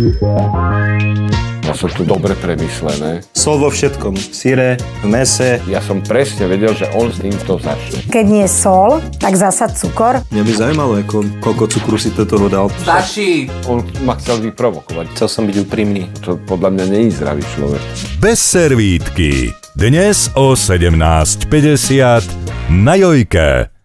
Ja som tu dobre premyslené. Sol vo všetkom. V syre, v mese. Ja som presne vedel, že on s týmto začne. Keď nie sol, tak zasad cukor. Mňa by zaujímalo, koľko cukru si do toho dal. Stačí! On ma chcel vyprovokovať. Chcel som byť úprimný. To podľa mňa nie je zdravý človek. Bez servítky. Dnes o 17:50 na Jojke.